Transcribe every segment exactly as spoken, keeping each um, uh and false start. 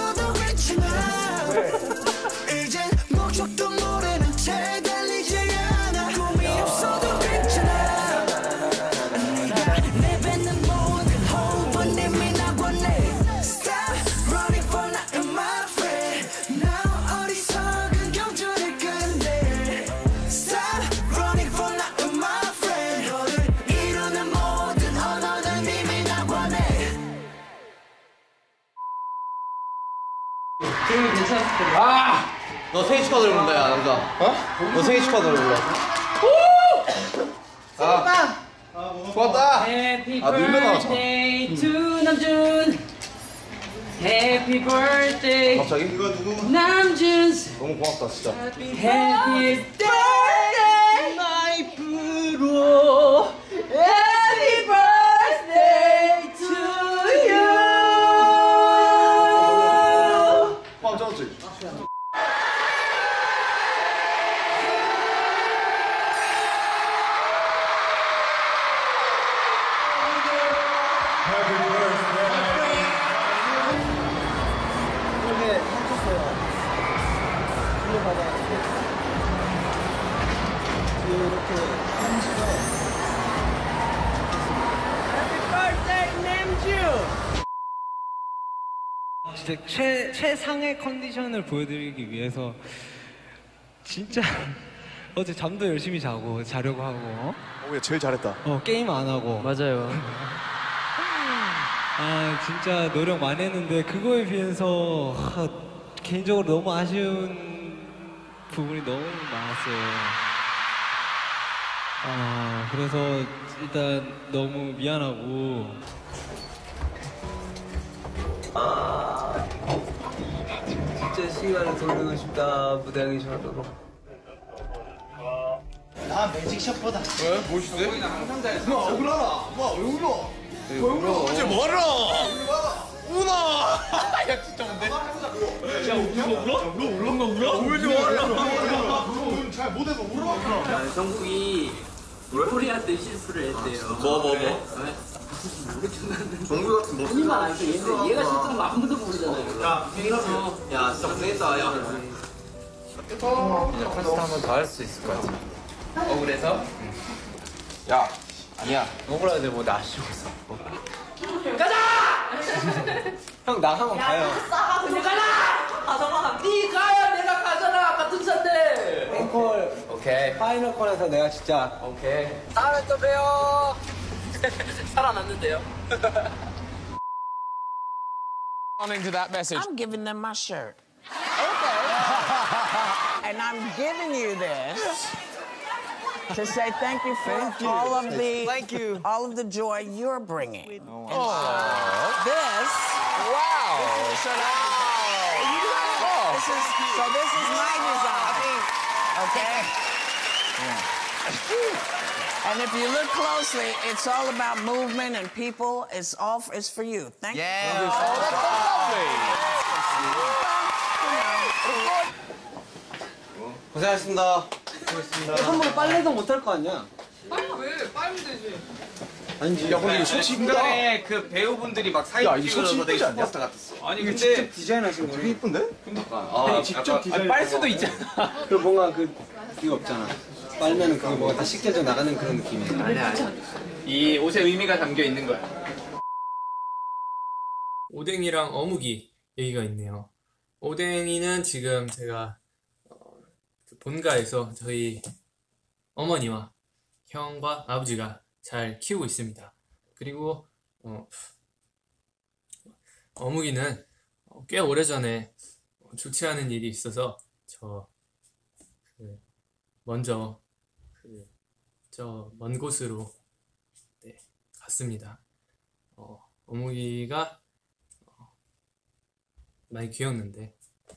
없어도 괜찮아. 이젠 목적도 모르는 채 달리지 않아. 꿈이 없어도 괜찮아. 네가 내뱉는 모든 호흡은 이미 나관해. Stop running for nothing my friend. Now 어리석은 경주를 끝내. Stop running for nothing my friend. 너를 이루는 모든 언어는 이미 나관해. 지금 괜찮았을 텐데. 아! 너 생일 축하드려 본다, 야, 남자. 어? 너 생일 축하드려 불러. 아, 고맙다. Happy 아, 눈매 나왔어. birthday to 남준. Happy birthday. 갑자기? 이거 누구? 남준. 너무 고맙다, 진짜. Happy birthday 나이프로. Happy birthday to you. 빵 짜웠지? 진짜 최, 최상의 컨디션을 보여드리기 위해서 진짜 어제 잠도 열심히 자고 자려고 하고 어? 어, 야, 제일 잘했다. 어, 게임 안 하고 맞아요. 아 진짜 노력 많이 했는데 그거에 비해서 하, 개인적으로 너무 아쉬운 부분이 너무 많았어요. 아 그래서 일단 너무 미안하고 진짜 시간을 돌리고 싶다. 무대하기 전으로. 나 매직샷보다. 왜? 멋있대? 항상 잘했어. 누나 억울하다. 뭐야, 왜 울어? 왜 울어? 어제 뭐하러? 우나! 야, 진짜 뭔데? 야, 울어? 울어? 울어? 울어? 나 울어? 울지 마라. 잘 못해서 울어? 정국이 코리아 때 실수를 했대요. 뭐, 뭐, 뭐? 정국 같은 뭐? 본인만 알죠. 얘는 얘가 실수한 거 아무도 모르잖아요. 야, 빙이라서. 야, 진짜 고생했다, 야. 이제 콘서트 한 번 더 할 수 있을 것 같아. 억울해서? 야, 아니야. 억울한데 뭐 나 아쉬워 있어. 형 나 한번 가요. 근데 가라! 가져가! 니 가야 내가 가잖아! 같은 차인데! 앵콜 오케이. 파이널 콘에서 내가 진짜 오케이. 다음에 또 봬요! 살아났는데요? Responding to that message. I'm giving them my shirt. Okay. And I'm giving you this to say thank you for thank all you. of the Thank you. all of the joy you're bringing. Oh. And this. Wow. This is, wow. This is so. This is my design. Okay. And if you look closely, it's all about movement and people. It's all. For, it's for you. Thank you. Yeah. Oh, that's so lovely. 고생하셨습니다. 한번 빨래도 못 할 거 아니야? 빨리 왜? 빨면 되지. 아니지. 야, 근데 이거 셔츠 이쁘다. 중간에 그 배우분들이 막 사진 야, 이 셔츠 찍으러 이쁘지 않냐? 포스터 같았어. 아니 근데 직접 디자인하신 거예요? 되게 이쁜데? 아, 직접 디자인. 빨 수도 있잖아. 그 뭔가 그 그게 없잖아. 빨면은 그거 뭐가 다 씻겨져 나가는 그런 느낌이야. 아니 아니. 이 옷에 의미가 담겨 있는 거야. 오뎅이랑 어묵이 얘기가 있네요. 오뎅이는 지금 제가 어, 본가에서 저희 어머니와 형과 아버지가 잘 키우고 있습니다. 그리고 어, 어묵이는 꽤 오래전에 좋지 않은 일이 있어서 저 그 먼저 그 저 먼 곳으로 네, 갔습니다. 어, 어묵이가 어, 많이 귀여웠는데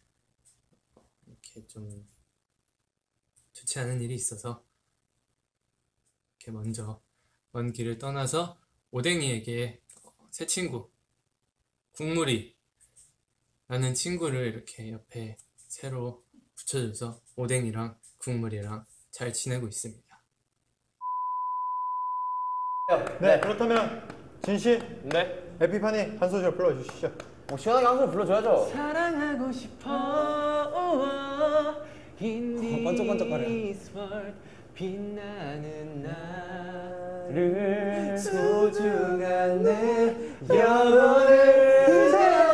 이렇게 좀 좋지 않은 일이 있어서 이렇게 먼저 먼 길을 떠나서 오뎅이에게 새 친구 국물이 라는 친구를 이렇게 옆에 새로 붙여줘서 오뎅이랑 국물이랑 잘 지내고 있습니다. 네, 그렇다면 진 씨, 네. 에피파니 한 소절 불러주시죠. 뭐 시원하게 한 소리 불러줘야죠. 사랑하고 싶어. 반짝반짝하네. 빛나는 나를 소중한 내 영혼을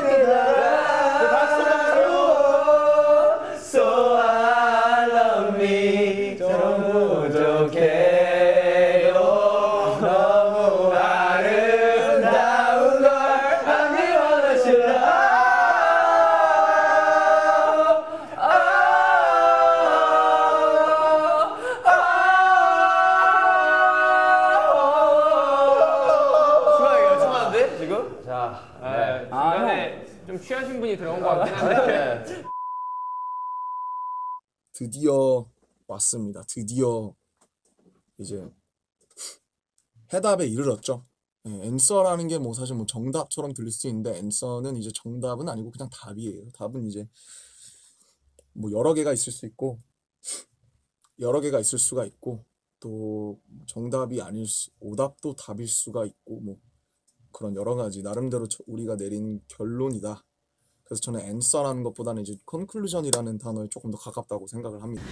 생각해달라. So I love me 좀 부족해요. 너무 아름다운 걸 아니 원하실라. 좀 취하신 분이 들어온 것 같긴 한데. 드디어 왔습니다. 드디어 이제 해답에 이르렀죠. 네, 앤서라는 게 뭐 사실 뭐 정답처럼 들릴 수 있는데 앤서는 이제 정답은 아니고 그냥 답이에요. 답은 이제 뭐 여러 개가 있을 수 있고 여러 개가 있을 수가 있고 또 정답이 아닐 수, 오답도 답일 수가 있고 뭐 그런 여러 가지 나름대로 우리가 내린 결론이다. 그래서 저는 answer라는 것보다는 이제 conclusion이라는 단어에 조금 더 가깝다고 생각을 합니다.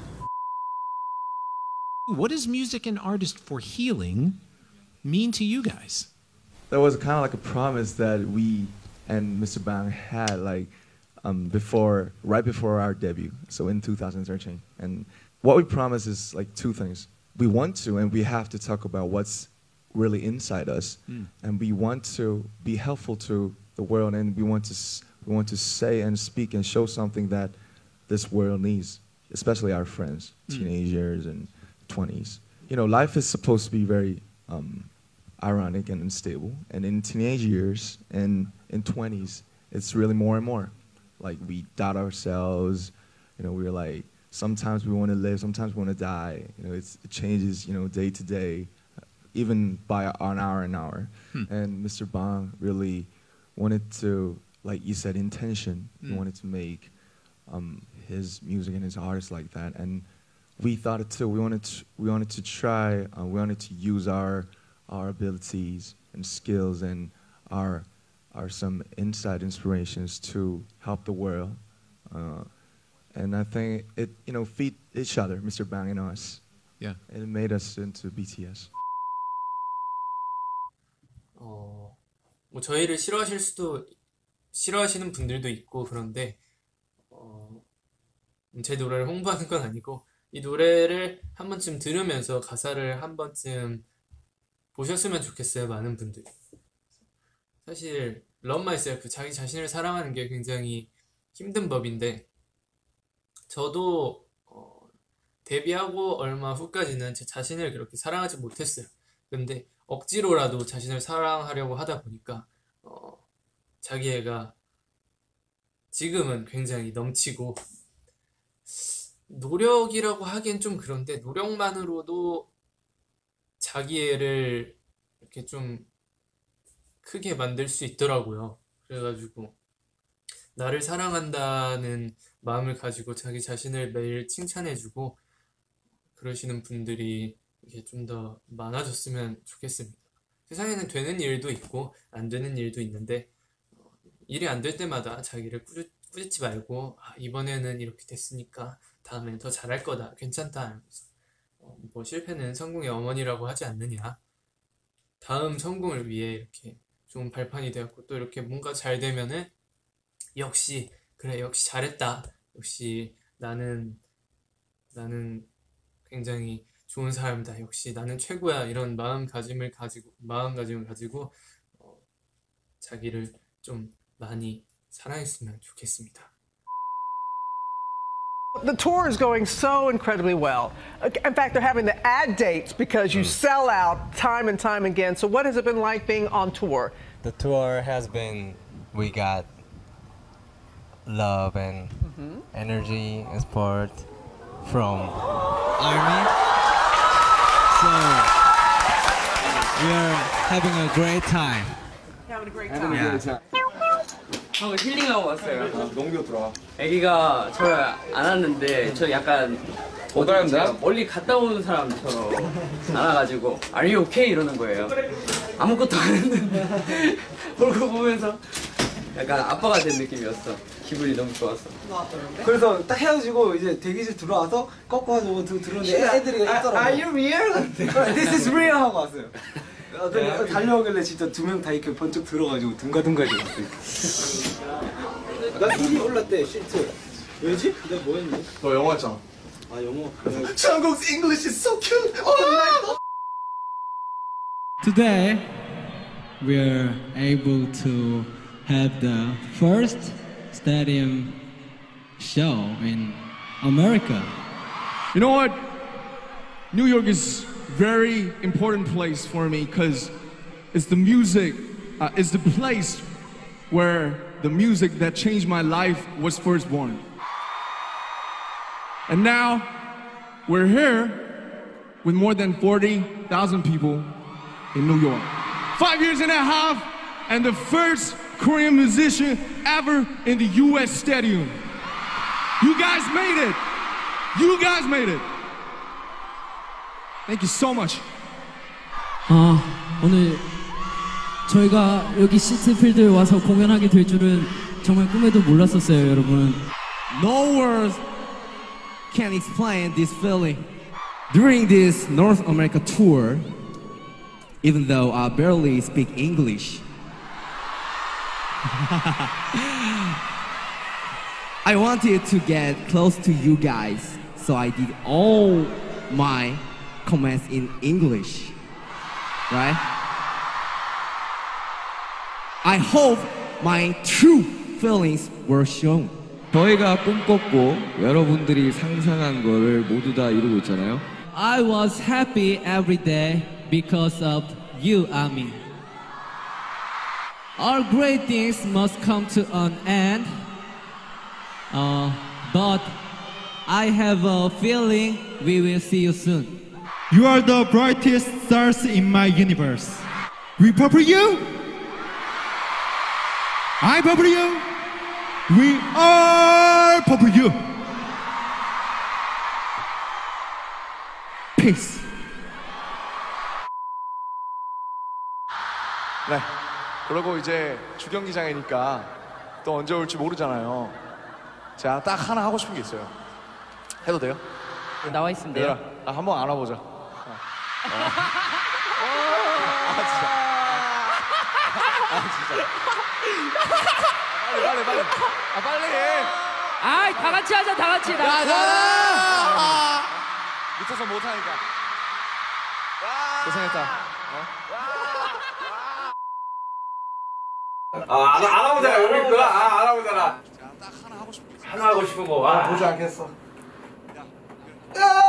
What does music and artist for healing mean to you guys? That was kind of like a promise that we and Mister Bang had like um, before, right before our debut, so in two thousand thirteen. And what we promised is like two things. We want to and we have to talk about what's really inside us, mm. and we want to be helpful to the world, and we want to we want to say and speak and show something that this world needs, especially our friends, mm. teenagers and twenties. You know, life is supposed to be very um, ironic and unstable, and in teenage years and in twenties, it's really more and more. Like we doubt ourselves. You know, we're like sometimes we want to live, sometimes we want to die. You know, it's, it changes. You know, day to day. Even by an hour an hour. Hmm. And Mister Bang really wanted to, like you said, intention. Hmm. He wanted to make um, his music and his artists like that. And we thought it too. We wanted to, we wanted to try, uh, we wanted to use our, our abilities and skills and our, our some inside inspirations to help the world. Uh, and I think it, you know, feed each other, Mister Bang and us. Yeah. And it made us into B T S. 어, 뭐 저희를 싫어하실 수도 싫어하시는 분들도 있고 그런데 어, 제 노래를 홍보하는 건 아니고 이 노래를 한 번쯤 들으면서 가사를 한 번쯤 보셨으면 좋겠어요. 많은 분들이. 사실 Love Myself, 자기 자신을 사랑하는 게 굉장히 힘든 법인데 저도 어, 데뷔하고 얼마 후까지는 제 자신을 그렇게 사랑하지 못했어요. 근데 억지로라도 자신을 사랑하려고 하다 보니까 어, 자기애가 지금은 굉장히 넘치고 노력이라고 하기엔 좀 그런데 노력만으로도 자기애를 이렇게 좀 크게 만들 수 있더라고요. 그래가지고 나를 사랑한다는 마음을 가지고 자기 자신을 매일 칭찬해주고 그러시는 분들이 이게 좀 더 많아졌으면 좋겠습니다. 세상에는 되는 일도 있고 안 되는 일도 있는데 어, 일이 안 될 때마다 자기를 꾸짖, 꾸짖지 말고 아, 이번에는 이렇게 됐으니까 다음엔 더 잘할 거다, 괜찮다. 어, 뭐 실패는 성공의 어머니라고 하지 않느냐. 다음 성공을 위해 이렇게 좋은 발판이 되었고 또 이렇게 뭔가 잘 되면은 역시 그래 역시 잘했다. 역시 나는 나는 굉장히 좋은 사람이다. 역시 나는 최고야. 이런 마음가짐을 가지고 마음가짐을 가지고 어, 자기를 좀 많이 사랑했으면 좋겠습니다. The tour is going so incredibly well. In fact, they're having to add dates because you sell out time and time again. So what has it been like being on tour? The tour has been, we got love and mm-hmm. energy and support from Army. So we are having a great time. Having a great time. Having a great time. 방금 힐링하고 왔어요. 아, 너무 귀엽더라. 애기가 저를 안 왔는데 저 약간 어디가 멀리 갔다 오는 사람처럼 안아가지고 Are you okay? 이러는 거예요. 아무것도 안 했는데 얼굴 보면서 약간 아빠가 된 느낌이었어. 기분이 너무 좋았어. 그래서 딱 헤어지고 이제 대기실 들어와서 꺾어가지고 들- 들어오는데 애들이 있더라고. Are you real? This is real 하고 왔어요. 아, 근데 달려오길래 진짜 두 명 다 이렇게 번쩍 들어가지고 둥가둥가해졌어요. 나 눈이 올랐대 시트. 왜지? 내가 뭐 했니? 너 영어 했잖아. 아 영어. Jungkook's English is so cute. Oh! Today, we're able to have the first stadium show in America. You know what? New York is very important place for me because it's the music, uh, it's the place where the music that changed my life was first born. And now we're here with more than forty thousand people in New York. Five years and a half, and the first Korean musician ever in the U S stadium. You guys made it. You guys made it. Thank you so much. 아, 오늘 저희가 여기 시트필드에 와서 공연하게 될 줄은 정말 꿈에도 몰랐었어요, 여러분. No words can explain this feeling. During this North America tour, even though I barely speak English, I wanted to get close to you guys, so I did all my comments in English, right? I hope my true feelings were shown. 저희가 꿈꿨고 여러분들이 상상한 거를 모두 다 이루고 있잖아요. I was happy every day because of you, Ami. All great things must come to an end, uh, but I have a feeling we will see you soon. You are the brightest stars in my universe. We purple you. I purple you. We all purple you. Peace. 네. 그리고 이제 주경기장이니까 또 언제 올지 모르잖아요. 제가 딱 하나 하고 싶은 게 있어요. 해도 돼요? 나와 있으면 돼요. 얘들아, 아, 한번 안아보자. 어. 어. 아 진짜. 아 진짜. 빨리 빨리 빨리. 아 빨리 해. 아이 다 같이 하자 다 같이. 야 나. 밑에서 못하니까. 고생했다. 어? 아, 안, 안 하고 잖아 여기 있구나. 아, 안 하고 잖아. 하나 하고 싶은 거. 와. 보지 않겠어. 야!